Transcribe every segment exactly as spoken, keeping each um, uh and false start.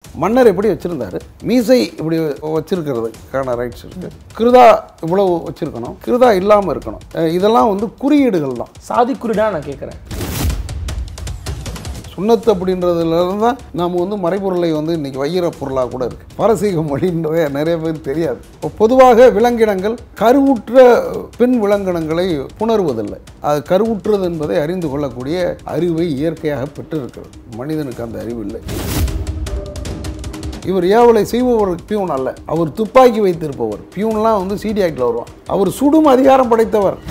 மன்னர் எப்படி வச்சிருந்தாரு, மீசை இப்படி வச்சிருக்கிறதுக்கான ரைட்ஸ் இருக்கு, கிருதா இவ்வளவு வச்சிருக்கணும், கிருதா இல்லாமல் இருக்கணும், இதெல்லாம் வந்து குறியீடுகள் தான். சாதி குறியீடா நான் கேட்குறேன். சுண்ணத்து அப்படின்றதுல தான் நாம் வந்து மறைபொருளை வந்து இன்னைக்கு வையிற பொருளாக கூட இருக்கு. பாரசீக மொழின்றதே நிறைய பேர் தெரியாது. பொதுவாக விலங்கினங்கள் கருவுற்ற பெண் விலங்கினங்களை புணர்வதில்லை. அது கருவுற்றது என்பதை அறிந்து கொள்ளக்கூடிய அறிவை இயற்கையாக பெற்றிருக்கிறது. மனிதனுக்கு அந்த அறிவு இல்லை. இவர் ஏவலை செய்பவர் பியூன் அல்ல, அவர் துப்பாக்கி வைத்திருப்பவர். பியூன்லாம் வந்து சிடி ஆக்டில் வருவான். அவர் சுடும் அதிகாரம் படைத்தவர்.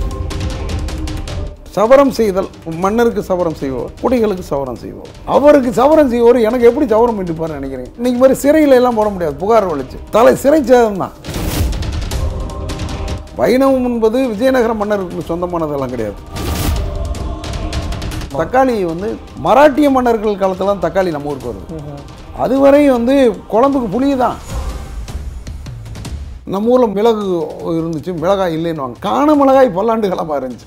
சவரம் செய்தல், மன்னருக்கு சவரம் செய்பவர், குடிகளுக்கு சவரம் செய்பவர். அவருக்கு சவரம் செய்பவர் எனக்கு எப்படி சவரம் பண்ணிப்பார் நினைக்கிறீங்க? இன்னைக்கு மாதிரி சிறையில் எல்லாம் போட முடியாது, புகார் வலிச்சு தலை சிறை சேதம் தான். வைணவம் என்பது விஜயநகர மன்னருக்கு சொந்தமானதெல்லாம் கிடையாது. தக்காளி வந்து மராட்டிய மன்னர்கள் காலத்துல தக்காளி நம்ம ஊருக்கு வருது. அதுவரை வந்து குழம்புக்கு புளி தான். நம்ம ஊரில் மிளகு இருந்துச்சு, மிளகாய் இல்லைன்னு காண மிளகாய் பல்லாண்டு காலமாக இருந்துச்சு.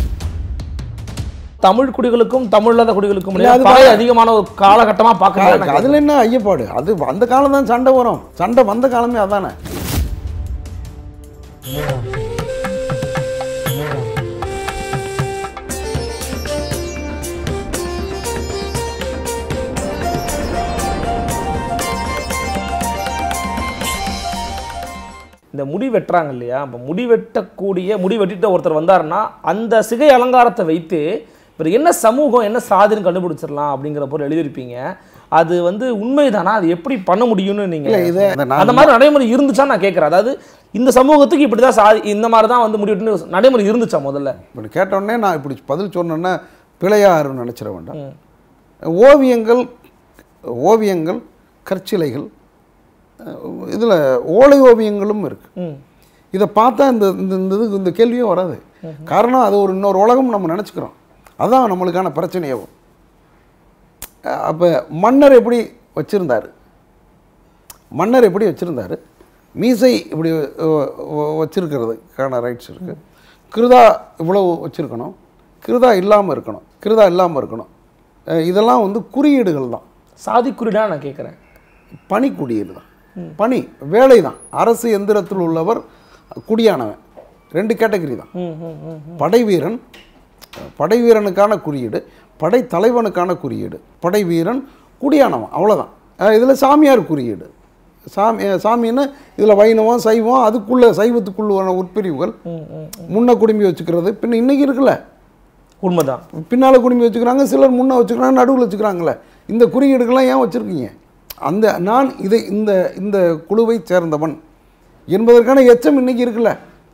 தமிழ் குடிகளுக்கும் தமிழ் இல்லாத குடிகளுக்கும் அதிகமான ஒரு காலகட்டமாக பார்க்க அதில் என்ன ஐயப்பாடு? அது அந்த காலம் தான் சண்டை வரும். சண்டை வந்த காலமே அதானே. இந்த முடி வெட்டுறாங்க இல்லையா, இப்போ முடி வெட்டக்கூடிய முடி வெட்டிட்ட ஒருத்தர் வந்தாருன்னா அந்த சிகை அலங்காரத்தை வைத்து இப்போ என்ன சமூகம் என்ன சாதின்னு கண்டுபிடிச்சிடலாம் அப்படிங்கிற பொருள் எழுதியிருப்பீங்க. அது வந்து உண்மைதானா? அது எப்படி பண்ண முடியும்னு நீங்கள் அந்த மாதிரி நடைமுறை இருந்துச்சா நான் கேட்குறேன். அதாவது இந்த சமூகத்துக்கு இப்படி தான் சாதி இந்த மாதிரி தான் வந்து முடிவெட்டுன்னு நடைமுறை இருந்துச்சா முதல்ல? இப்படி கேட்டோடனே நான் இப்படி பதில் சொன்னேன்னா பிழையாருன்னு நினச்சிட வேண்டாம். ஓவியங்கள் ஓவியங்கள் கற்சிலைகள் இதில் ஓலை ஓவியங்களும் இருக்குது. இதை பார்த்தா இந்த இந்த இதுக்கு இந்த கேள்வியும் வராது. காரணம் அது ஒரு இன்னொரு உலகம் நம்ம நினச்சிக்கிறோம். அதுதான் நம்மளுக்கான பிரச்சனையாகும். அப்போ மன்னர் எப்படி வச்சுருந்தார், மன்னர் எப்படி வச்சுருந்தார், மீசை இப்படி வச்சிருக்கிறதுக்கான ரைட்ஸ் இருக்குது, கிருதா இவ்வளவு வச்சுருக்கணும், கிருதா இல்லாமல் இருக்கணும், கிருதா இல்லாமல் இருக்கணும், இதெல்லாம் வந்து குறியீடுகள் தான். சாதி குறியீடா நான் கேட்குறேன். பணி குறியீடு தான். பணி வேலை தான். அரசு எந்திரத்தில் உள்ளவர் குடியானவன் ரெண்டு கேட்டகரி தான். படை வீரன், படை வீரனுக்கான குறியீடு, படை தலைவனுக்கான குறியீடு, படை வீரன் குடியானவன், அவ்வளோதான். இதில் சாமியார் குறியீடு. சாமி சாமின்னு இதில் வைணவம் சைவம் அதுக்குள்ள சைவத்துக்குள்ள உட்பிரிவுகள். முன்ன குடும்பி வச்சுக்கிறது பின்ன இன்னைக்கு இருக்குல்ல, உண்மைதான். பின்னால் குடும்பி வச்சுக்கிறாங்க, சிலர் முன்னே வச்சுக்கிறாங்க, நடுவில் வச்சுக்கிறாங்களே. இந்த குறியீடுகள்லாம் ஏன் வச்சுருக்கீங்க? அந்த நான் இதை இந்த இந்த குழுவை சேர்ந்தவன் என்பதற்கான எச்சம் இன்னைக்கு இருக்குல்ல.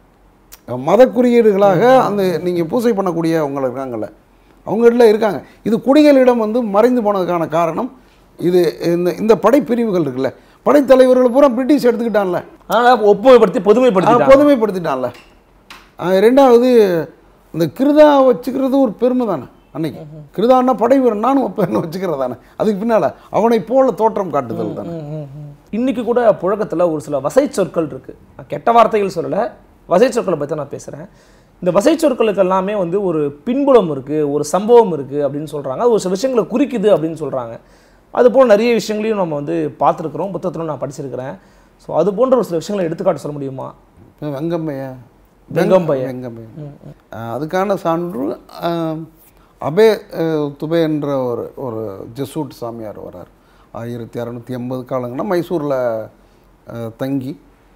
மத குறியீடுகளாக அந்த நீங்கள் பூசை பண்ணக்கூடிய அவங்க இருக்காங்கல்ல, அவங்கள்ட்ட இருக்காங்க. இது குடிகளிடம் வந்து மறைந்து போனதுக்கான காரணம் இது. இந்த இந்த படைப்பிரிவுகள் இருக்குல்ல, படைத்தலைவர்களை பூரா பிரிட்டிஷ் எடுத்துக்கிட்டான்ல, அதனால் ஒப்புமைப்படுத்தி பொதுமைப்படுத்தி பொதுமைப்படுத்திட்டான்ல. ரெண்டாவது இந்த கிருதா வச்சுக்கிறது ஒரு பெருமை தானே. அன்னைக்கு கிருதான்னா படை வீரன் நானும் ஒப்பேன்னு வச்சுக்கிறது தானே. அதுக்கு பின்னால் அவனை போல தோற்றம் காட்டுதல் தானே. இன்னைக்கு கூட புழக்கத்தில் ஒரு சில வசை சொற்கள் இருக்குது. கெட்ட வார்த்தைகள் சொல்லலை, வசை சொற்களை பற்றி நான் பேசுகிறேன். இந்த வசை சொற்களுக்கு எல்லாமே வந்து ஒரு பின்புலம் இருக்குது, ஒரு சம்பவம் இருக்குது அப்படின்னு சொல்கிறாங்க. அது ஒரு சில விஷயங்களை குறிக்குது அப்படின்னு சொல்கிறாங்க. அதுபோல் நிறைய விஷயங்களையும் நம்ம வந்து பார்த்துருக்குறோம், புத்தகத்திலும் நான் படிச்சிருக்கிறேன். ஸோ அது போன்ற ஒரு சில விஷயங்களை எடுத்துக்காட்டு சொல்ல முடியுமா? வெங்கம்பைய வெங்கம்பைய வெங்கம்பைய அதுக்கான சான்று அபே துபே என்ற ஒரு ஒரு ஜெசூட் சாமியார் வரார். ஆயிரத்தி அறநூற்றி எண்பது காலங்கன்னா மைசூரில் தங்கி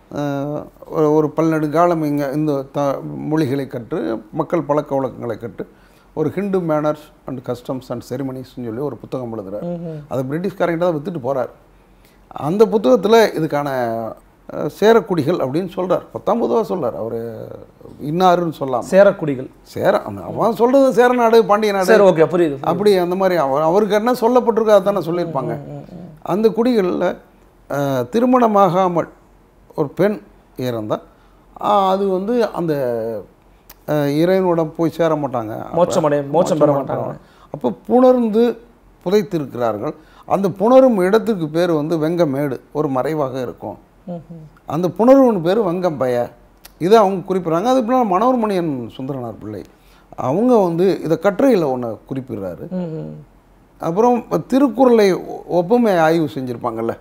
ஒரு பல்நெடுங்காலம் இங்கே இந்த த மொழிகளை கற்று மக்கள் பழக்க வழக்கங்களை கற்று ஒரு Hindu manners and customs and செரிமனிஸ்ன்னு சொல்லி ஒரு புத்தகம் எழுதுகிறார். அதை பிரிட்டிஷ்காரங்கிட்ட தான் விற்றுட்டு போகிறார். அந்த புத்தகத்தில் இதுக்கான சேரக்குடிகள் அப்படின்னு சொல்கிறார். பத்தாம் பொதுவாக சொல்கிறார். அவர் இன்னாருன்னு சொல்லலாம். சேரக்குடிகள் சேர அந்த அவன் சொல்கிறது சேர நாடு பாண்டிய நாடு. ஓகே, புரியுது. அப்படி அந்த மாதிரி அவர் அவருக்கு என்ன சொல்லப்பட்டிருக்கோ அதை தானே சொல்லியிருப்பாங்க. அந்த குடிகளில் திருமணமாகாமல் ஒரு பெண் இறந்தால் அது வந்து அந்த இறைவனிடம் போய் சேர மாட்டாங்க, மோட்சம் அடைய மோட்சம் பெற மாட்டாங்க. அப்போ புணர்ந்து புதைத்திருக்கிறார்கள். அந்த புணரும் இடத்துக்கு பேர் வந்து வெங்கமேடு, ஒரு மறைவாக இருக்கும். அந்த புணர்வுன்னு பேர் வெங்கம்பைய. இதை அவங்க குறிப்பிட்றாங்க. அது பின்னால் மனோர்மணியன் சுந்தரனார் பிள்ளை அவங்க வந்து இதை கட்டுரையில் ஒன்று குறிப்பிடுறாரு. அப்புறம் திருக்குறளை ஒப்புமை ஆய்வு செஞ்சுருப்பாங்கல்ல,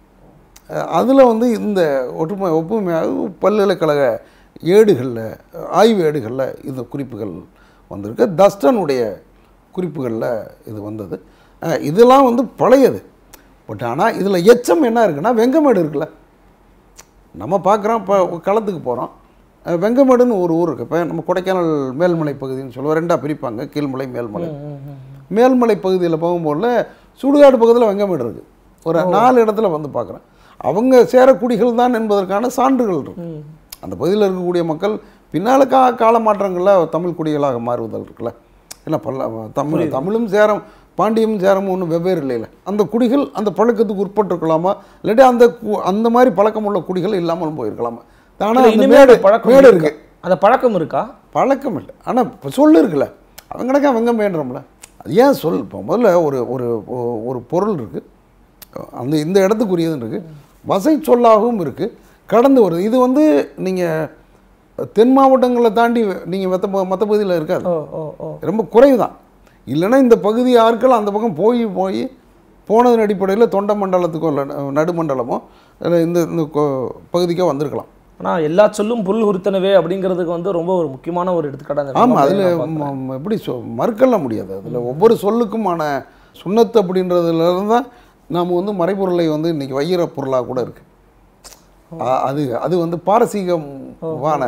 அதில் வந்து இந்த ஒற்றுமை ஒப்புமை ஆய்வு பல்கலைக்கழக ஏடுகளில் ஆய்வு ஏடுகளில் இந்த குறிப்புகள் வந்திருக்கு. தஸ்டனுடைய குறிப்புகளில் இது வந்தது. இதெல்லாம் வந்து பழையது. பட் ஆனால் இதில் எச்சம் என்ன இருக்குன்னா, வெங்கமேடு இருக்குல்ல, நம்ம பார்க்குறோம். இப்போ களத்துக்கு போகிறோம், வெங்கமேடுன்னு ஒரு ஊர் இருக்குது. இப்போ நம்ம கொடைக்கானல் மேல்மலை பகுதின்னு சொல்லுவோம், ரெண்டாக பிரிப்பாங்க, கீழ்மலை மேல்மலை. மேல்மலை பகுதியில் போகும்போது சுடுகாடு பக்கத்தில் வெங்கமேடு இருக்குது. ஒரு நாலு இடத்துல வந்து பார்க்குறேன். அவங்க சேரக்குடிகள் தான் என்பதற்கான சான்றுகள் இருக்கு. அந்த பகுதியில் இருக்கக்கூடிய மக்கள் பின்னால் கா கால மாற்றங்களில் தமிழ் குடிகளாக மாறுவதல் இருக்குல்ல. ஏன்னா பல்ல தமிழ் தமிழும் சேரம் பாண்டியும் சேரமும் ஒன்றும் வெவ்வேறு இல்லைல்ல. அந்த குடிகள் அந்த பழக்கத்துக்கு உட்பட்டுருக்கலாமா, இல்லாட்டி அந்த அந்த மாதிரி பழக்கம் உள்ள குடிகள் இல்லாமலும் போயிருக்கலாமா. ஆனால் இனிமேல் பழக்கம் இருக்கு, அந்த பழக்கம் இருக்கா? பழக்கம் இல்லை, ஆனால் இப்போ சொல்லு இருக்குல்ல, அவங்க கணக்கா வெங்கம் வேண்டுறோம்ல. அது ஏன் சொல்? இப்போ முதல்ல ஒரு ஒரு ஒரு பொருள் இருக்குது, அந்த இந்த இடத்துக்குரியதுன்னு இருக்குது, வசை சொல்லாகவும் இருக்குது, கடந்து வருது. இது வந்து நீங்கள் தென் மாவட்டங்களை தாண்டி நீங்கள் மற்ற மற்ற பகுதியில் இருக்காது, ரொம்ப குறைவு தான். இல்லைன்னா இந்த பகுதி ஆட்கள் அந்த பக்கம் போய் போய் போனதன் அடிப்படையில் தொண்டை மண்டலத்துக்கோ இல்லை நடுமண்டலமோ இந்த இந்த பகுதிக்கோ வந்திருக்கலாம். ஆனால் எல்லா சொல்லும் பொருள் உறுத்தனவே அப்படிங்கிறதுக்கு வந்து ரொம்ப ஒரு முக்கியமான ஒரு எடுத்துக்காட்டாக. ஆமாம், அதில் எப்படி சொ மறுக்கல முடியாது. அதில் ஒவ்வொரு சொல்லுக்குமான சுண்ணத்து அப்படின்றதுலேருந்து தான் நாம் வந்து மறைபொருளை வந்து இன்றைக்கி வையிற பொருளாக கூட இருக்குது. அது அது வந்து பாரசீகமான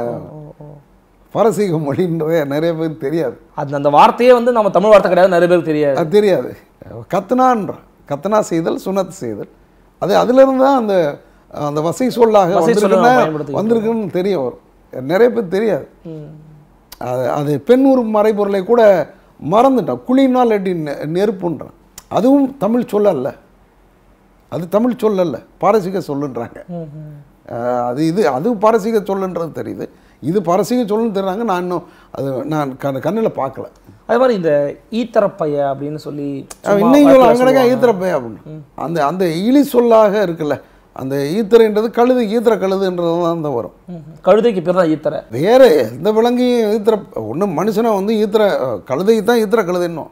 பாரசீக மொழின்றதே நிறைய பேருக்கு தெரியாது. அது அந்த வார்த்தையே வந்து நம்ம தமிழ் வார்த்தை கிடையாது, நிறைய பேருக்கு தெரியாது. அது தெரியாது. கத்னான்ற கத்னா செய்தல், சுனத் செய்தல், அது அதிலிருந்து தான் அந்த அந்த வசை சொல்லாக வந்திருக்குன்னு தெரிய வரும். நிறைய பேர் தெரியாது. அது அது பெண்ணூர் மறைபொருளை கூட மறந்துட்டான். குழினால் எட்டி நெருப்புன்றான். அதுவும் தமிழ் சொல்லல்ல, அது தமிழ் சொல்லல்ல, பாரசீக சொல்லுன்றாங்க. அது இது அது பாரசீக சொல்லுன்றது தெரியுது, இது பாரசீக சொல்லுன்னு தெரியுறாங்க. நான் இன்னும் அது நான் கண் கண்ணில் பார்க்கல. அது மாதிரி இந்த ஈத்தரப்பைய அப்படின்னு சொல்லி இன்னைக்கு சொல்ல அங்கடக்கா ஈத்தரப்பைய அப்படின்னு அந்த அந்த இழி சொல்லாக இருக்குல்ல, அந்த ஈத்தரைன்றது கழுது, ஈத்திர கழுதுன்றது தான் தான் வரும். கழுதைக்கு பேர் தான் ஈத்தரை. வேற எந்த விலங்கையும் ஈத்திர ஒன்றும் மனுஷனை வந்து ஈத்திர கழுதைக்கு தான் ஈத்திர கழுதுன்னும்.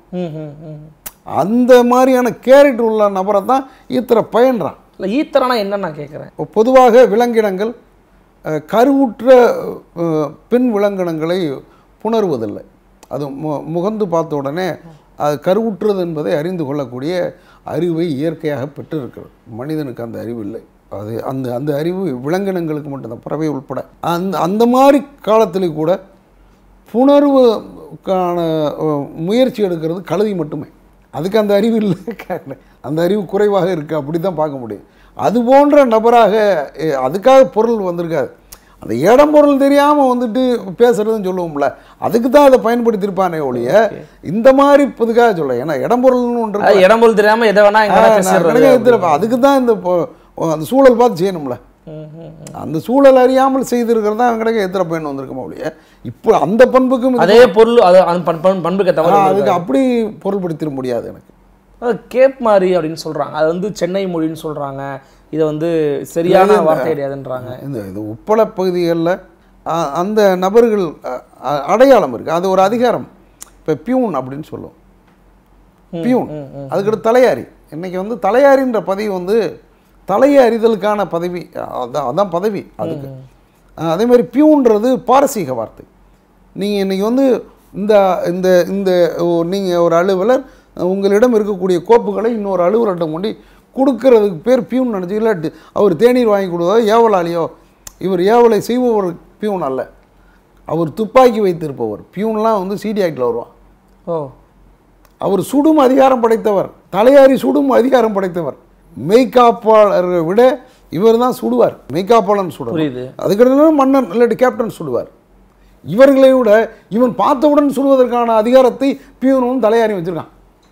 அந்த மாதிரியான கேரக்டர் உள்ள நபரை தான் ஈத்திர பயன்றான். இல்லை ஈத்தரனா என்னன்னு நான் கேட்குறேன். பொதுவாக விலங்கினங்கள் கருவுற்ற பெண் விலங்கினங்களை புணர்வதில்லை. அது மு முகந்து பார்த்த உடனே அது கருவுற்றது என்பதை அறிந்து கொள்ளக்கூடிய அறிவை இயற்கையாக பெற்றிருக்கிறது. மனிதனுக்கு அந்த அறிவு இல்லை. அது அந்த அந்த அறிவு விலங்கினங்களுக்கு மட்டும்தான், பறவை உட்பட. அந்த அந்த மாதிரி காலத்திலே கூட புணர்வுக்கான முயற்சி எடுக்கிறது கழுதி மட்டுமே. அதுக்கு அந்த அறிவு இல்லை, அந்த அறிவு குறைவாக இருக்குது, அப்படி தான் பார்க்க முடியும். அது போன்ற நபராக அதுக்காக பொருள் வந்திருக்காது. அந்த இடம் பொருள் தெரியாமல் வந்துட்டு பேசுறதுன்னு சொல்லுவோம்ல, அதுக்கு தான் அதை பயன்படுத்தியிருப்பானே ஒழிய இந்த மாதிரி புதுக்காக சொல்ல. ஏன்னா இடம் பொருள்னு ஒன்று, இடம் பொருள் தெரியாமல் எதை வேணா அதுக்கு தான் இந்த அந்த சூழல் பார்த்து செய்யணும்ல. அந்த சூழல் அறியாமல் செய்திருக்கிறது தான் கிடைக்க எத்திர பயன் வந்திருக்குமா ஒழிய இப்போ அந்த பண்புக்கும் அதே பொருள் பண்புக்கு தவிர அதுக்கு அப்படி பொருள்படுத்திட முடியாது. எனக்கு கேப் மாதிரி அப்படின்னு சொல்கிறாங்க, அது வந்து சென்னை மொழின்னு சொல்கிறாங்க, இதை வந்து சரியான வார்த்தை கிடையாதுன்றாங்க. இந்த இது உப்பள பகுதிகளில் அந்த நபர்கள் அடையாளம் இருக்குது, அது ஒரு அதிகாரம். இப்போ பியூன் அப்படின்னு சொல்லுவோம், பியூன், அதுக்கடுத்து தலையாரி. இன்றைக்கி வந்து தலையாரின்ற பதவி வந்து தலையை அறிதலுக்கான பதவி, அதான் அதான் பதவி அதுக்கு. அதே மாதிரி பியூன்றது பாரசீக வார்த்தை. நீங்கள் இன்றைக்கி வந்து இந்த இந்த இந்த நீங்கள் ஒரு அலுவலர் உங்களிடம் இருக்கக்கூடிய கோப்புகளை இன்னொரு அலுவலர்கிட்ட கொண்டு கொடுக்கறதுக்கு பேர் பியூன் நினச்சி. இல்லாட்டி அவர் தேநீர் வாங்கி கொடுத்ததோ ஏவலாளியோ, இவர் ஏவலை செய்பவர் பியூன் அல்ல, அவர் துப்பாக்கி வைத்திருப்பவர். பியூன்லாம் வந்து சிடி ஆக்டில் வருவான். ஓ, அவர் சுடும் அதிகாரம் படைத்தவர், தலையாரி சுடும் அதிகாரம் படைத்தவர். மெய்காப்பாளரை விட இவர் தான் சுடுவார், மெய்காப்பாளன் சுடுவார். அதுக்கிட்ட மன்னன் இல்லாட்டி கேப்டன் சுடுவார். இவர்களை விட இவன் பார்த்தவுடன் சுடுவதற்கான அதிகாரத்தை பியூனும் தலையாரி வச்சிருக்கான்.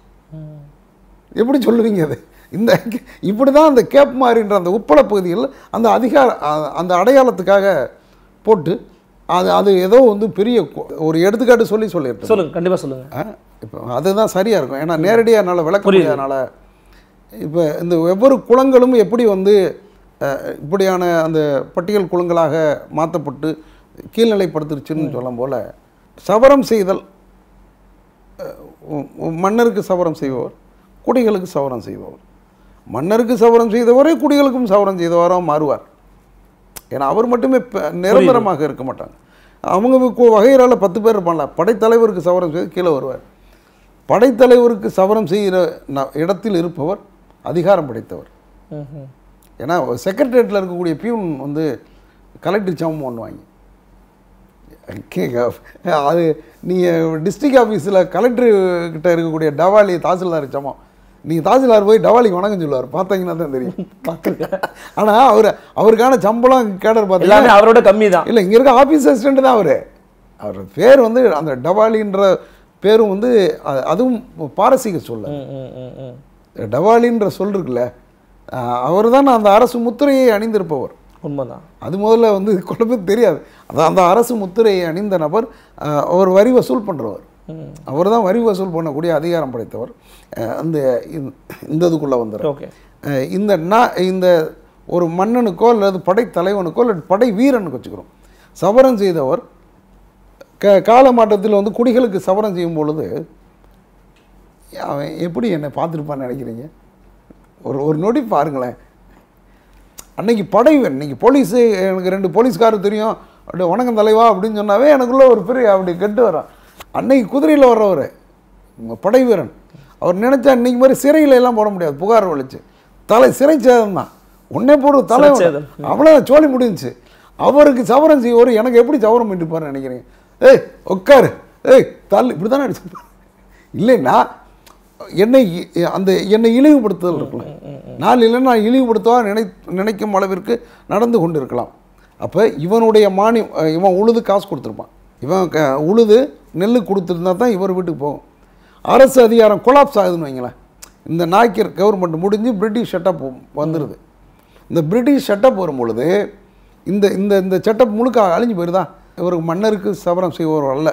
எப்படி சொல்லுவீங்க அது? இந்த இப்படி தான் அந்த கேப் மாதிரின்ற அந்த உப்பள பகுதிகளில் அந்த அதிகார அந்த அடையாளத்துக்காக போட்டு அது அது ஏதோ வந்து பெரிய ஒரு எடுத்துக்காட்டு சொல்லி சொல்லியிருக்கேன். சொல்லுங்கள், கண்டிப்பாக சொல்லுங்கள். இப்போ அதுதான் சரியாக இருக்கும். ஏன்னா நேரடியாக என்னால் விளக்க முடியாதனால இப்போ இந்த ஒவ்வொரு குளங்களும் எப்படி வந்து இப்படியான அந்த பட்டியல் குளங்களாக மாற்றப்பட்டு கீழ்நிலைப்படுத்திருச்சுன்னு சொல்லும் போல், சவரம் செய்தல், மன்னருக்கு சவரம் செய்பவர், குடிகளுக்கு சவரம் செய்பவர். மன்னருக்கு சவரம் செய்தவரே குடிகளுக்கும் சவரம் செய்தவராக மாறுவார். ஏன்னா அவர் மட்டுமே நிரந்தரமாக இருக்க மாட்டாங்க. அவங்க வகையறால் பத்து பேர் இருப்பாங்களா, படைத்தலைவருக்கு சவரம் செய்து கீழே வருவார். படைத்தலைவருக்கு சவரம் செய்கிற இடத்தில் இருப்பவர் அதிகாரம் படைத்தவர். ஏன்னா செக்ரட்டரியேட்டில் இருக்கக்கூடிய பியூன் வந்து கலெக்டர் சமம் பண்ணுவாங்க. அது நீங்கள் டிஸ்ட்ரிக்ட் ஆஃபீஸில் கலெக்டர்கிட்ட இருக்கக்கூடிய டவாலி தாசில்தார் சமம். நீங்கள் தாசில்தார் போய் டவாலிக்கு வணக்கம் சொல்லுவார், பார்த்தீங்கன்னா தான் தெரியும். ஆனால் அவர் அவருக்கான சம்பளம் கேடர் பார்த்தீங்கன்னா அவரோட கம்மி தான். இல்லை, இங்கே இருக்க ஆஃபீஸ் அசிஸ்டண்ட் தான் அவர். அவர் பேர் வந்து அந்த டவாலின்ற பேரும் வந்து அதுவும் பாரசீக சொல்ல. டவாலின்ற சொல் இருக்குல்ல, அவர் தான் அந்த அரசு முத்திரையை அணிந்திருப்பவர். உண்மைதான். அது முதல்ல வந்து குழப்பம் தெரியாது. அதான் அந்த அரசு முத்திரையை அணிந்த நபர் அவர் வரி வசூல் பண்ணுறவர். அவர் தான் வரி வசூல் பண்ணக்கூடிய அதிகாரம் படைத்தவர். அந்த இந்த இதுக்குள்ளே வந்துடும். ஓகே, இந்த நான் இந்த ஒரு மன்னனுக்கோ அல்லது படைத்தலைவனுக்கோ அல்லது படை வீரனுக்கு வச்சுக்கிறோம் சவரம் செய்தவர் க காலமாட்டத்தில் வந்து குடிகளுக்கு சவரம் செய்யும் பொழுது அவன் எப்படி என்னை பார்த்துருப்பான்னு நினைக்கிறீங்க? ஒரு ஒரு நொடி பாருங்களேன். அன்னைக்கு படைவன், இன்னைக்கு போலீஸு, எனக்கு ரெண்டு போலீஸ்காரர் தெரியும், அப்படி வணக்கம் தலைவா அப்படின்னு சொன்னாவே எனக்குள்ளே ஒரு பெரிய அப்படி கெட்டு வரான். அன்னைக்கு குதிரையில் வர்றவர் படை வீரன். அவர் நினைச்சா இன்னைக்கு மாதிரி சிறையில எல்லாம் போட முடியாது, புகார் வலிச்சு தலை சிறை சேதம் தான் ஒன்னே போடு தலை, அவ்வளோ சோழி முடிஞ்சிச்சு. அவருக்கு சவரம் செய்வோர் எனக்கு எப்படி சவரம் பண்ணிருப்பாருன்னு நினைக்கிறீங்க? ஏய் உட்காரு, ஏய் தள்ளு, இப்படி தானே அடிச்சிருப்பாரு. இல்லைன்னா என்னை அந்த என்னை இழிவுபடுத்துதல் இருக்கலாம். நாள் இல்லைன்னா நான் இழிவுபடுத்தவா நினை நினைக்கும் அளவிற்கு நடந்து கொண்டு இருக்கலாம். அப்போ இவனுடைய மானி இவன் உழுது காசு கொடுத்துருப்பான். இவன் க உழுது நெல் கொடுத்துருந்தா தான் இவர் வீட்டுக்கு போகும். அரசு அதிகாரம் கொலாப்ஸ் ஆகுதுன்னு வைங்களேன். இந்த நாய்க்கர் கவர்மெண்ட் முடிஞ்சு பிரிட்டிஷ் செட்டப் வந்துடுது. இந்த பிரிட்டிஷ் செட்டப் வரும் பொழுது இந்த இந்த இந்த செட்டப் முழுக்க அழிஞ்சு போயிருதா. இவருக்கு மன்னருக்கு சவரம் செய்வோர் அல்ல,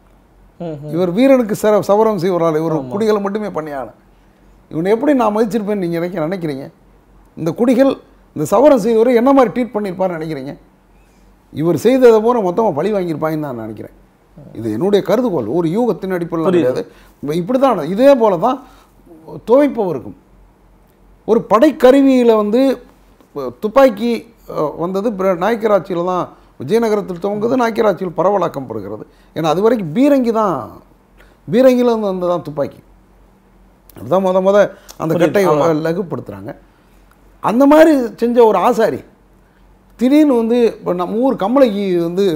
இவர் வீரனுக்கு ச சவரம் செய்வோரால், இவர் குடிகளை மட்டுமே பண்ணியான. இவனை எப்படி நான் மதிச்சிருப்பேன்னு நீங்கள் நினைக்க நினைக்கிறீங்க? இந்த குடிகள் இந்த சவரம் செய்வரை என்ன மாதிரி ட்ரீட் பண்ணியிருப்பார்னு நினைக்கிறீங்க? இவர் செய்ததை போல மொத்தமாக பழி வாங்கியிருப்பாங்கன்னு நான் நினைக்கிறேன். இது என்னுடைய கருதுகோள், ஒரு யூகத்தின் அடிப்படையில் கிடையாது. இப்படி தான் இதே போல தான் துவைப்பவருக்கும் ஒரு படைக்கருவியில் வந்து துப்பாக்கி வந்தது நாயக்கர் ஆட்சியில் தான், விஜயநகரத்தில் துவங்குது, நாயக்கர் ஆட்சியில் பரவலாக்கப்படுகிறது. ஏன்னா அது வரைக்கும் பீரங்கி தான், பீரங்கிலேருந்து வந்து தான் துப்பாக்கி. அதுதான் முத முத அந்த கட்டை லகுப்படுத்துகிறாங்க. அந்த மாதிரி செஞ்ச ஒரு ஆசாரி திடீர்னு வந்து இப்போ நம்ம ஊர் கம்பளைக்கு வந்து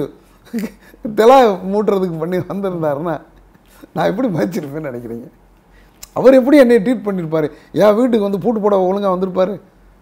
தெலா மூட்டுறதுக்கு பண்ணி வந்திருந்தாருன்னா நான் எப்படி மதிச்சிருப்பேன்னு நினைக்கிறீங்க? அவர் எப்படி என்னை ட்ரீட் பண்ணியிருப்பார்? என் வீட்டுக்கு வந்து பூட்டு போட ஒழுங்காக வந்திருப்பார்.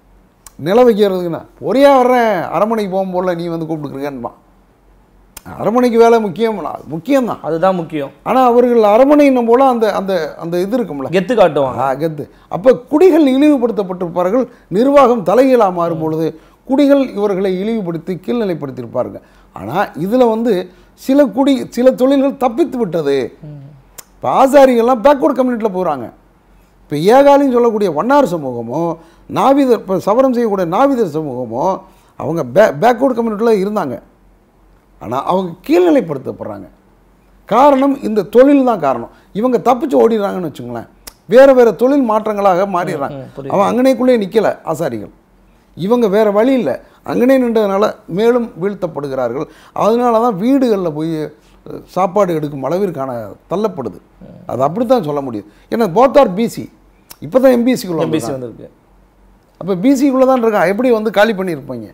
நில வைக்கிறதுக்குண்ணா ஒரே வர்றேன், அரண்மனைக்கு போகும்போல நீ வந்து கூப்பிட்டுக்கிறேன்மா. அரண்மனைக்கு வேலை முக்கியம் முக்கியம்தான், அதுதான் முக்கியம். ஆனால் அவர்கள் அரண்மனைன்னும் போல அந்த அந்த அந்த இது இருக்கும்ல, கெத்து காட்டுவாங்க. கெத்து. அப்போ குடிகள் இழிவுபடுத்தப்பட்டிருப்பார்கள். நிர்வாகம் தலைகீழாக மாறும் பொழுது குடிகள் இவர்களை இழிவுபடுத்தி கீழ்நிலைப்படுத்தியிருப்பாருங்க. ஆனால் இதில் வந்து சில குடி சில தொழில்கள் தப்பித்து விட்டது. இப்போ ஆசாரிகள்லாம் பேக்வர்ட் கம்யூனிட்டியில் போகிறாங்க. இப்போ ஏகாலின்னு சொல்லக்கூடிய வண்ணார் சமூகமோ, நாவிதர் இப்போ சவரம் செய்யக்கூடிய நாவிதர் சமூகமோ அவங்க பே பேக்வர்ட் கம்யூனிட்டியில் இருந்தாங்க. ஆனால் அவங்க கீழ்நிலைப்படுத்தப்படுறாங்க. காரணம் இந்த தொழில் தான் காரணம். இவங்க தப்பிச்சு ஓடிடுறாங்கன்னு வச்சுங்களேன், வேறு வேறு தொழில் மாற்றங்களாக மாறிடுறாங்க. அவன் அங்கனைக்குள்ளே நிற்கலை ஆசாரிகள், இவங்க வேறு வழி இல்லை, அங்கனே நின்றதுனால மேலும் வீழ்த்தப்படுகிறார்கள். அதனால தான் வீடுகளில் போய் சாப்பாடு எடுக்கும் அளவிற்கான தள்ளப்படுது. அது அப்படி தான் சொல்ல முடியும். ஏன்னா போத் ஆர் பிசி. இப்போ தான் எம்பிசிக்குள்ளே எம்பிசி வந்துருக்கு. அப்போ பிசிக்குள்ளே தான் இருக்கான். எப்படி வந்து காலி பண்ணியிருப்பாங்க?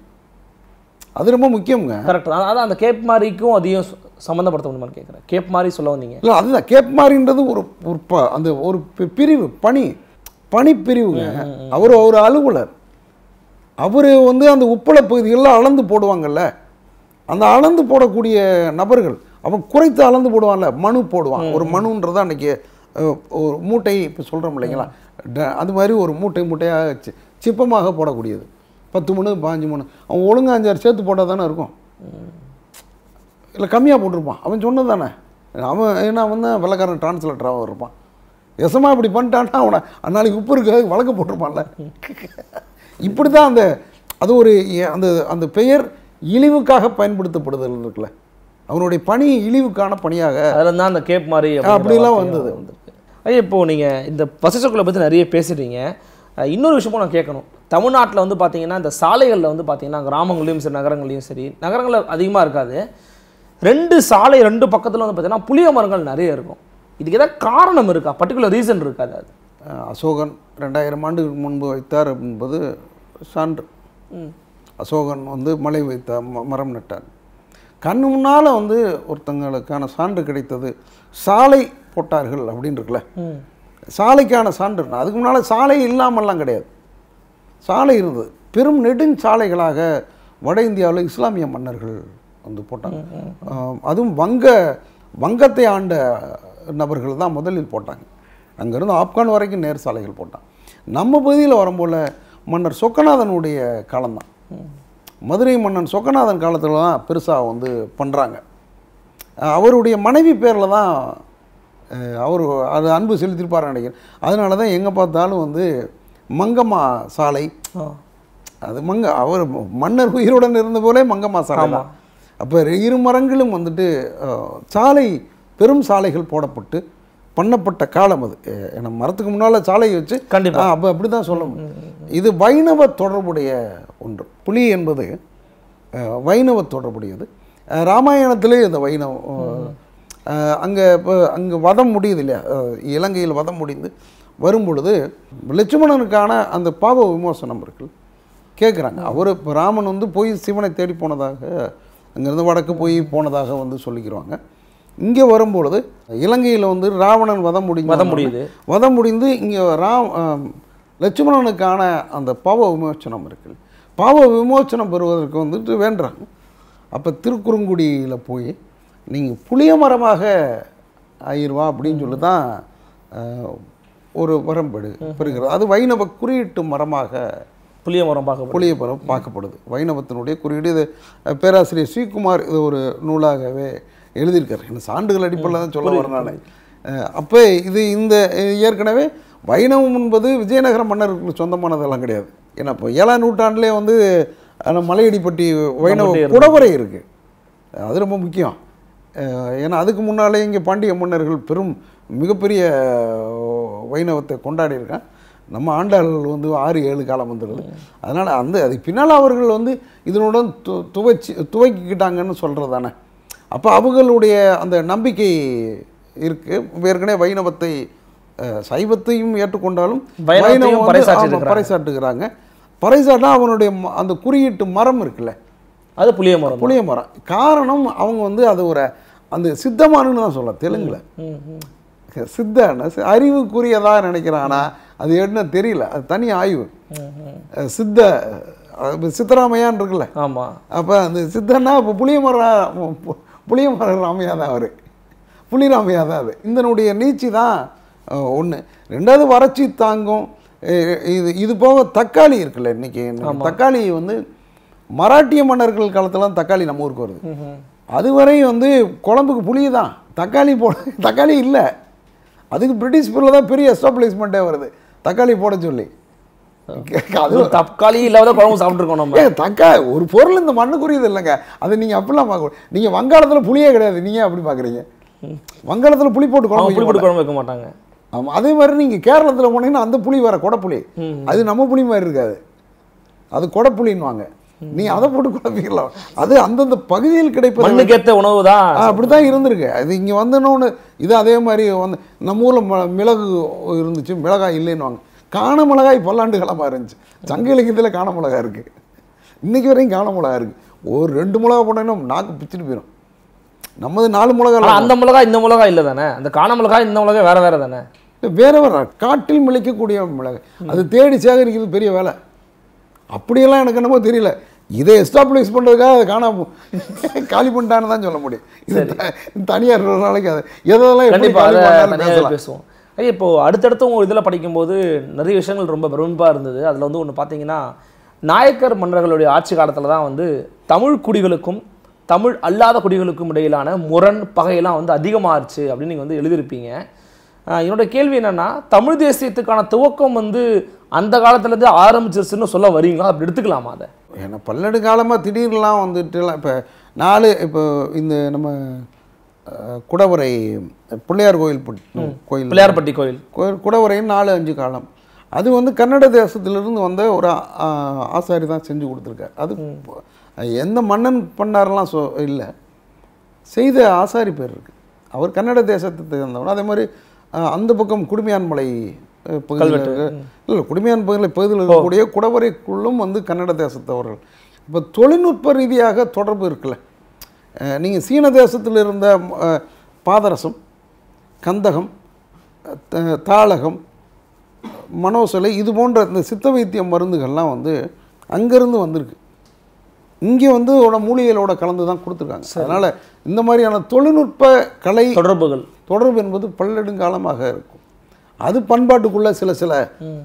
அது ரொம்ப முக்கியங்க. கரெக்ட். அதான் அந்த கேப் மாரிக்கும் அதையும் சம்மந்தப்படுத்த முடியுமான்னு கேட்குறேன். கேப் மாரி சொல்ல வந்தீங்க. இல்லை, அதுதான் கேப் மாரின்றது ஒரு ஒரு ப அந்த ஒரு பிரிவு, பணி பணிப்பிரிவுங்க. அவர் ஒரு அலுவலர். அவர் வந்து அந்த உப்பள பகுதிகளில் அளந்து போடுவாங்கல்ல, அந்த அளந்து போடக்கூடிய நபர்கள் அவன் குறைத்து அளந்து போடுவான்ல, மனு போடுவான். ஒரு மனுன்றது அன்றைக்கி ஒரு மூட்டை இப்போ சொல்கிறோம் இல்லைங்களா, அது மாதிரி ஒரு மூட்டை மூட்டையாக சி சிப்பமாக போடக்கூடியது. பத்து மணி பாஞ்சு மணி அவன் ஒழுங்காக அஞ்சாறு சேர்த்து போட்டால் தானே இருக்கும், இல்லை கம்மியாக போட்டிருப்பான். அவன் சொன்னது தானே. அவன் ஏன்னா அவன் தான் வெள்ளக்காரன் டிரான்ஸ்லேட்டராக இருப்பான். எசமா இப்படி பண்ணிட்டான்னா அவனை அந்நாளைக்கு உப்பு இருக்க வழக்க போட்டிருப்பான்ல. இப்படி தான் அந்த அது ஒரு அந்த அந்த பெயர் இழிவுக்காக பயன்படுத்தப்படுதல் இருக்குல்ல, அவனுடைய பணி இழிவுக்கான பணியாக, அதில் தான் அந்த கேப் மாதிரி அப்படிலாம் வந்தது. ஐயா இப்போது நீங்கள் இந்த பசுச்சொற்களை பற்றி நிறைய பேசுகிறீங்க. இன்னொரு விஷயமும் நான் கேட்கணும். தமிழ்நாட்டில் வந்து பார்த்தீங்கன்னா இந்த சாலைகளில் வந்து பார்த்தீங்கன்னா கிராமங்களையும் சரி நகரங்களையும் சரி, நகரங்களில் அதிகமாக இருக்காது, ரெண்டு சாலை ரெண்டு பக்கத்தில் வந்து பார்த்தீங்கன்னா புளிய மரங்கள் நிறைய இருக்கும். இதுக்கு ஏதாவது காரணம் இருக்கா? பர்டிகுலர் ரீசன் இருக்காது? அது அசோகன் ரெண்டாயிரம் ஆண்டுகளுக்கு முன்பு வைத்தார் என்பது சான்று. அசோகன் வந்து மலை வைத்தார், மரம் நட்டார். கண்ணு முன்னால் வந்து ஒருத்தங்களுக்கான சான்று கிடைத்தது. சாலை போட்டார்கள் அப்படின்னு இருக்குல்ல, சாலைக்கான சான்று. அதுக்கு முன்னால் சாலை இல்லாமல்லாம் கிடையாது, சாலை இருந்தது. பெரும் நெடுஞ்சாலைகளாக வட இந்தியாவில் இஸ்லாமிய மன்னர்கள் வந்து போட்டாங்க. அதுவும் வங்க வங்கத்தை ஆண்ட நபர்கள் தான் முதலில் போட்டாங்க. அங்கேருந்து ஆப்கான் வரைக்கும் நேர் சாலைகள் போட்டாங்க. நம்ம பகுதியில் வரும்போல் மன்னர் சொக்கநாதனுடைய காலம்தான். மதுரை மன்னன் சொக்கநாதன் காலத்தில் தான் பெருசாக வந்து பண்ணுறாங்க. அவருடைய மனைவி பேரில் தான் அவர் அது அன்பு செலுத்திருப்பார் நினைக்கிறேன். அதனால தான் எங்கே பார்த்தாலும் வந்து மங்கம்மா சாலை, அது மங்க அவர் மன்னர் உயிருடன் இருந்த போலே மங்கம்மா சாலை தான். அப்போ இரு மரங்களும் வந்துட்டு சாலை பெரும் சாலைகள் போடப்பட்டு பண்ணப்பட்ட காலம் அது. ஏன்னா மரத்துக்கு முன்னால் சாலையை வச்சு கண்டிப்பாக அப்போ அப்படி தான் சொல்ல முடியும். இது வைணவ தொடர்புடைய ஒன்று. புலி என்பது வைணவ தொடர்புடையது. ராமாயணத்திலே இந்த வைணவம் அங்கே இப்போ அங்கே வதம் முடியுது இல்லையா, இலங்கையில் வதம் முடிந்து வரும் பொழுது லட்சுமணனுக்கான அந்த பாவ விமோசனம் இருக்கு கேட்குறாங்க. அவர் இப்போ ராமன் வந்து போய் சிவனை தேடி போனதாக, அங்கேருந்து வடக்கு போய் போனதாக வந்து சொல்லிக்கிறாங்க. இங்கே வரும்பொழுது இலங்கையில் வந்து ராவணன் வதம் முடிஞ்சு வதம் முடியுது வதம் முடிந்து இங்கே ராம் லட்சுமணனுக்கான அந்த பாவ விமோச்சனம் இருக்குது. பாவ விமோச்சனம் பெறுவதற்கு வந்துட்டு வேண்டுறாங்க. அப்போ திருக்குறுங்குடியில் போய் நீங்கள் புளிய மரமாக ஆயிடுவா அப்படின்னு சொல்லி தான் ஒரு வரம்பெடு பெறுகிறது. அது வைணவ குறியீட்டு மரமாக புளிய மரம் பார்க்க புளிய மரம் பார்க்கப்படுது. வைணவத்தினுடைய குறியீடு. இது பேராசிரியர் ஸ்ரீகுமார் இது ஒரு நூலாகவே எழுதியிருக்காரு. எனக்கு சான்றுகள் அடிப்படையில் தான் சொல்ல வரேன் நான். அப்போ இது இந்த ஏற்கனவே வைணவம் என்பது விஜயநகர மன்னர்களுக்கு சொந்தமானதெல்லாம் கிடையாது. ஏன்னா இப்போ ஏழாம் நூற்றாண்டுலேயே வந்து மலையடிப்பட்டி வைணவ குடவரை இருக்குது. அது ரொம்ப முக்கியம். ஏன்னா அதுக்கு முன்னாலே இங்கே பாண்டிய மன்னர்கள் பெரும் மிகப்பெரிய வைணவத்தை கொண்டாடி இருக்கான். நம்ம ஆண்டாளர்கள் வந்து ஆறு ஏழு காலம் வந்துடுது. அதனால் அந்த அதுக்கு பின்னால் அவர்கள் வந்து இதனுடன் து துவைச்சி துவைக்கிக்கிட்டாங்கன்னு சொல்கிறது தானே. அப்போ அவங்களுடைய அந்த நம்பிக்கை இருக்குது. ஏற்கனவே வைணவத்தை சைவத்தையும் ஏற்றுக்கொண்டாலும் வைணவம் பறைசாட்டுகிறாங்க. பறைசாட்டா அவனுடைய அந்த குறியீட்டு மரம் இருக்குல்ல, அது புளிய மரம். புளிய மரம் காரணம் அவங்க வந்து அது ஒரு அந்த சித்தமானு தான் சொல்ல தெலுங்குல சித்தான அறிவுக்குரியதாக நினைக்கிறான். ஆனால் அது என்ன தெரியல, அது தனி ஆய்வு. சித்த சித்தராமையான் இருக்குல்ல, ஆமாம். அப்போ அந்த சித்தன்னா இப்போ புளிய மரம் புளிய மரம் ராமையா தான், அவர் புளி ராமையா தான். அது இதனுடைய நீச்சி தான் ஒன்று. ரெண்டாவது வறட்சி தாங்கும். இது இது போக தக்காளி இருக்குல்ல, இன்னைக்கு தக்காளி வந்து மராட்டிய மன்னர்கள் காலத்துலாம் தக்காளி நம்ம ஊருக்கு வருது. அதுவரை வந்து குழம்புக்கு புளி தான், தக்காளி போட தக்காளி இல்லை. அதுக்கு பிரிட்டிஷ் பீரியடில் தான் பெரிய எஸ்டாப்ளிஷ்மெண்ட்டே வருது தக்காளி போட சொல்லி. அது தக்காளி இல்லாத குழம்பு சாப்பிட்ருக்கோம் நம்ம. ஏ தக்காளி ஒரு பொருள் இந்த மண்ணுக்குரியது இல்லைங்க. அது நீங்கள் அப்படிலாம் பார்க்க, நீங்கள் வங்காளத்தில் புளியே கிடையாது, நீங்கள் அப்படி பார்க்குறீங்க. வங்காளத்தில் புளி போட்டு குழம்பு புளி போட்டு குழம்பு வைக்க மாட்டாங்க. ஆமாம். அதே மாதிரி நீங்கள் கேரளத்தில் போனீங்கன்னா அந்த புளி வேறு கொடைப்புளி, அது நம்ம புளி மாதிரி இருக்காது, அது கொடைப்புளின்னுவாங்க. நீ அதை போட்டு குழப்பிக்கலாம். அது அந்தந்த பகுதியில் கிடைப்பது உணவு தான், அப்படி தான் இருந்திருக்கு. அது இங்கே வந்தோன்னு இது அதே மாதிரி வந்து நம்ம ஊரில் ம மிளகு இருந்துச்சு, மிளகாய் இல்லைன்னுவாங்க. காண மிளகாய் பல்லாண்டு காலமாக இருந்துச்சு. சங்க இலக்கியத்தில் காண மிளகாய் இருக்குது, இன்றைக்கி வரைக்கும் காண மிளகாய் இருக்குது. ஒரு ரெண்டு மிளகா போட்டோன்னா நாக்கு பிச்சுட்டு போயிடும். நம்மது நாலு மிளகா, அந்த மிளகா இந்த மிளகா இல்லை தானே, அந்த காண மிளகாய் இந்த மிளகாய் வேறு வேறு தானே, வேறு வேறு காட்டில் மிளைக்கக்கூடிய மிளகாய். அது தேடி சேகரிக்கிறது பெரிய வேலை. அப்படியெல்லாம் எனக்கு என்னமோ தெரியல. இதை எஸ்டாப்ளிஷ் பண்ணுறதுக்காக அதை காணாம காலி பண்ணிட்டான்னு தான் சொல்ல முடியும். இது தனியார் நாளைக்கு அதை எதெல்லாம் பேசுவோம். ஐயா இப்போது அடுத்தடுத்து உங்கள் இதில் படிக்கும்போது நிறைய விஷயங்கள் ரொம்ப பிரமிப்பாக இருந்தது. அதில் வந்து ஒன்று பார்த்தீங்கன்னா, நாயக்கர் மன்னர்களுடைய ஆட்சி காலத்தில் தான் வந்து தமிழ் குடிகளுக்கும் தமிழ் அல்லாத குடிகளுக்கும் இடையிலான முரண் பகையெல்லாம் வந்து அதிகமாகிடுச்சு அப்படின்னு நீங்கள் வந்து எழுதியிருப்பீங்க. என்னோட கேள்வி என்னென்னா, தமிழ் தேசியத்துக்கான துவக்கம் வந்து அந்த காலத்துலேருந்து ஆரம்பிச்சிருச்சுன்னு சொல்ல வரீங்களா? அப்படி எடுத்துக்கலாமா அதை? ஏன்னா பல்லெடு காலமாக திடீர்லாம் வந்துட்டுலாம் இப்போ நாலு இப்போ இந்த நம்ம குடவரை பிள்ளையார் கோயில் கோயில் பிள்ளையார்பட்டி கோயில் கோயில் குடவரை நாலு அஞ்சு காலம் அது வந்து கன்னட தேசத்திலிருந்து வந்த ஒரு ஆசாரி தான் செஞ்சு கொடுத்துருக்காரு. அது எந்த மன்னன் பண்ணாரெல்லாம் சொ இல்லை, செய்த ஆசாரி பேர் இருக்குது. அவர் கன்னட தேசத்தை சேர்ந்தவர். அதே மாதிரி அந்த பக்கம் குடுமியான்மலை பகுதியில் இருக்க இல்லை குடுமியான் பகுதியில் பகுதியில் இருக்கக்கூடிய குடவரைக்குள்ளும் வந்து கன்னட தேசத்தவர்கள். இப்போ தொழில்நுட்ப ரீதியாக தொடர்பு இருக்குல்ல. நீங்கள் சீன தேசத்தில் இருந்த பாதரசம், கந்தகம், தாளகம், மனோசலை இது போன்ற இந்த சித்த வைத்திய மருந்துகள்லாம் வந்து அங்கேருந்து வந்திருக்கு. இங்கே வந்து மூலிகைகளோட கலந்து தான் கொடுத்துருக்காங்க. அதனால் இந்த மாதிரியான தொழில்நுட்ப கலை தொடர்புகள் தொடர்பு என்பது பல்லெடுங்காலமாக இருக்கும். அது பண்பாட்டுக்குள்ளே சில சில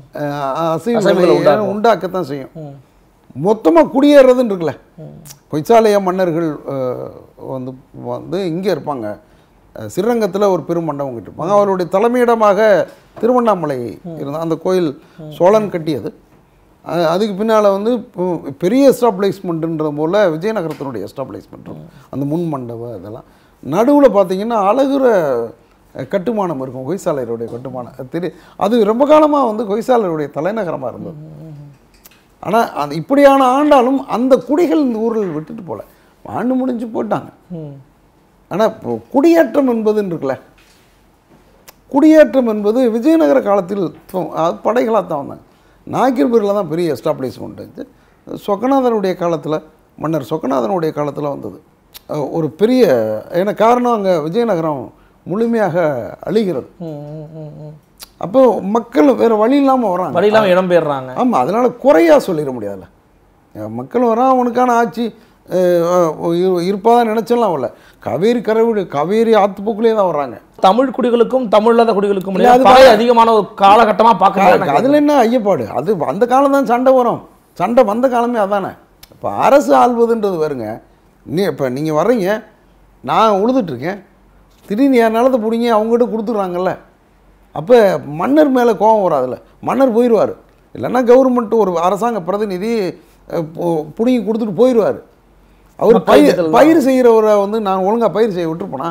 அசைவுகளை உண்டாக்கத்தான் செய்யும். மொத்தமாக குடியேறதுன்னு இருக்குல்ல, கொய்சாலைய மன்னர்கள் வந்து வந்து இங்கே இருப்பாங்க, ஸ்ரீரங்கத்தில் ஒரு பெருமண்டபம் கட்டிருப்பாங்க. அவருடைய தலைமையிடமாக திருவண்ணாமலை இருந்தால் அந்த கோயில் சோழன் கட்டியது. அதுக்கு பின்னால் வந்து பெரிய எஸ்டாப்ளிஷ்மெண்ட்டுன்ற போல் விஜயநகரத்தினுடைய எஸ்டாப்ளிஷ்மெண்ட் அந்த முன் மண்டபம் இதெல்லாம். நடுவில் பார்த்திங்கன்னா அழகுற கட்டுமானம் இருக்கும், கொய்சாலையருடைய கட்டுமானம் தெரிய. அது ரொம்ப காலமாக வந்து கொய்சாலையருடைய தலைநகரமாக இருந்தது. ஆனால் அது இப்படியான ஆண்டாலும் அந்த குடிகள் இந்த ஊரில் விட்டுட்டு போகல, ஆண்டு முடிஞ்சு போட்டாங்க. ஆனால் இப்போ குடியேற்றம் என்பதுன்னு இருக்குல்ல, குடியேற்றம் என்பது விஜயநகர காலத்தில் படைகளாக தான் வந்தாங்க. நாயக்கர்பேரில் தான் பெரிய எஸ்டாப்ளிஷ்மெண்ட் இருந்துச்சு. சொக்கநாதனுடைய காலத்தில், மன்னர் சொக்கநாதனுடைய காலத்தில் வந்தது ஒரு பெரிய. ஏன்னா காரணம் அங்கே விஜயநகரம் முழுமையாக அழிகிறது. அப்போ மக்கள் வேறு வழி இல்லாமல் வராங்க, வழி இல்லாமல் இடம் பெயர்றாங்க. ஆமாம், அதனால் குறையாக சொல்லிட முடியாதுல்ல. மக்கள் வரான், அவனுக்கான ஆட்சி இருப்பாதான் நினைச்சலாம் இல்லை. காவேரி கரைவிடு காவேரி ஆத்துப்போக்குள்ளே தான் வர்றாங்க. தமிழ் குடிகளுக்கும் தமிழ் இல்லாத குடிகளுக்கும் அதிகமான ஒரு காலகட்டமாக பார்க்க அதில் என்ன ஐயப்பாடு. அது அந்த காலம் தான் சண்டை வரும். சண்டை வந்த காலமே அதானே. இப்போ அரசு ஆள்வதுன்றது வருங்க. நீ இப்போ நீங்கள் வர்றீங்க, நான் உழுதுட்ருக்கேன், திடீர்னு என் நிலத்தை பிடிங்க அவங்ககிட்ட கொடுத்துட்றாங்கல்ல. அப்போ மன்னர் மேலே கோபம் வராதுல்ல, மன்னர் போயிடுவார். இல்லைன்னா கவர்மெண்ட்டு ஒரு அரசாங்க பிரதிநிதி பிடிங்கி கொடுத்துட்டு போயிடுவார். அவர் பயிர் பயிர் செய்கிறவரை வந்து நான் ஒழுங்காக பயிர் செய்ய விட்டுருப்பேனா?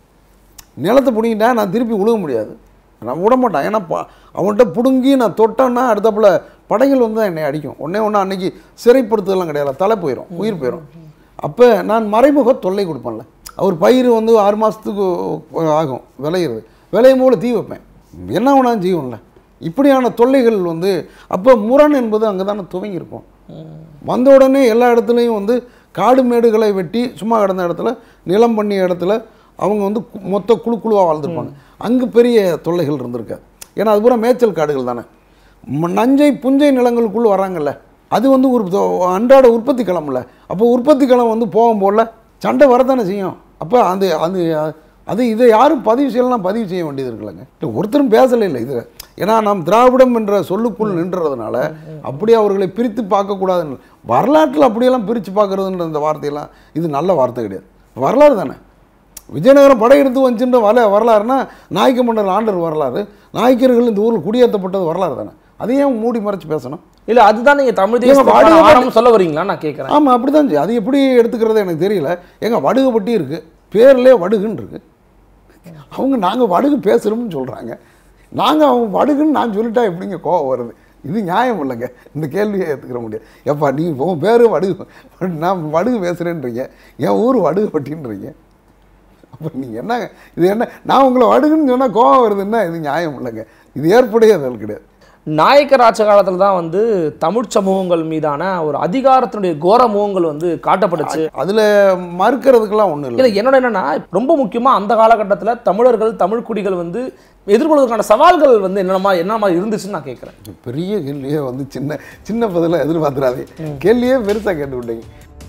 நிலத்தை பிடிங்கிட்டா நான் திருப்பி உழுக முடியாது, நான் விட மாட்டேன். ஏன்னா அவன்கிட்ட பிடுங்கி நான் தொட்டேன்னா அடுத்தப்பில் படைகள் வந்து என்னை அடிக்கும். ஒன்றே ஒன்று அன்றைக்கி சிறைப்படுத்துதெல்லாம் கிடையாது, தலை போயிடும், உயிர் போயிடும். அப்போ நான் மறைமுக தொல்லை கொடுப்பேன்ல. அவர் பயிர் வந்து ஆறு மாதத்துக்கு ஆகும் விளையிறது, விளையும் போல் தீ வைப்பேன், என்ன வேணாலும் ஜீவனில். இப்படியான தொல்லைகள் வந்து அப்போ முரண் என்பது அங்கே தானே துவங்கியிருக்கும். வந்த உடனே எல்லா இடத்துலையும் வந்து காடு மேடுகளை வெட்டி சும்மா கிடந்த இடத்துல, நிலம் பண்ணிய இடத்துல அவங்க வந்து மொத்த குழு குழுவாக வாழ்ந்துருப்பாங்க. அங்கே பெரிய தொல்லைகள் இருந்திருக்காது. ஏன்னா அது பூரா மேய்ச்சல் காடுகள் தானே. நஞ்சை புஞ்சை நிலங்களுக்குள்ளே வராங்கல்ல, அது வந்து ஒரு அன்றாட உற்பத்தி களம்ல. அப்போ உற்பத்தி களம் வந்து போகும்போல சண்டை வரத்தானே செய்யும். அப்போ அந்த அந்த அது இதை யாரும் பதிவு செய்யலாம், பதிவு செய்ய வேண்டியது இருக்குல்லங்க. ஒருத்தரும் பேசலை இல்லை இது. ஏன்னா நாம் திராவிடம் என்ற சொல்லுக்குள் நின்றதுனால அப்படி அவர்களை பிரித்து பார்க்கக்கூடாதுன்னு. வரலாற்றில் அப்படியெல்லாம் பிரித்து பார்க்குறதுன்ற இந்த வார்த்தையெல்லாம் இது நல்ல வார்த்தை கிடையாது. வரலாறு தானே. விஜயநகரம் படையெடுத்து வந்துச்சுன்ற வர வரலாறுனா நாயக்க மன்னர் ஆண்டர் வரலாறு, நாயக்கர்கள் இந்த ஊரில் குடியேற்றப்பட்டது வரலாறு தானே. அதையும் மூடி மறைச்சு பேசணும் இல்லை. அதுதான் நீங்கள் தமிழ் தேசம் சொல்ல வரீங்களா நான் கேட்குறேன். ஆமாம், அப்படி தான். அது எப்படி எடுத்துக்கிறது எனக்கு தெரியல. எங்கள் வடுகுப்பட்டி இருக்குது, பேர்லேயே வடுகுன்னு இருக்குது. அவங்க நாங்கள் வடுகு பேசுகிறோம்னு சொல்கிறாங்க, நாங்கள் அவங்க வடுகுன்னு நான் சொல்லிட்டா எப்படிங்க கோவம் வருது? இது நியாயம் இல்லைங்க. இந்த கேள்வியை ஏற்றுக்கிற முடியாது. எப்பா நீங்கள் உங்கள் பேர் வடுகு, நான் வடுகு பேசுகிறேன்றீங்க, என் ஊர் வடுகுப்பட்டின்றீங்க. அப்போ நீங்கள் என்ன இது என்ன நான் உங்களை வடுகுன்னு சொன்னால் கோவம் வருதுன்னா இது நியாயம் இல்லைங்க. இது ஏற்புடையது கிடையாது. நாயக்கர் ஆட்சி காலத்தில் தான் வந்து தமிழ் சமூகங்கள் மீதான ஒரு அதிகாரத்தினுடைய கோர முகங்கள் வந்து காட்டப்பட்டுச்சு. அதில் மறுக்கிறதுக்கெல்லாம் ஒன்றும் இல்லை. என்னோட என்னென்னா ரொம்ப முக்கியமாக அந்த காலகட்டத்தில் தமிழர்கள் தமிழ் குடிகள் வந்து எதிர்கொள்வதற்கான சவால்கள் வந்து என்னமா என்ன மாதிரி இருந்துச்சுன்னு நான் கேட்குறேன். பெரிய கேள்வியே வந்து சின்ன சின்ன பதிலாக எதிர்பார்த்துறாதே, கேள்வியே பெருசாக கேட்டு விட்டீங்க.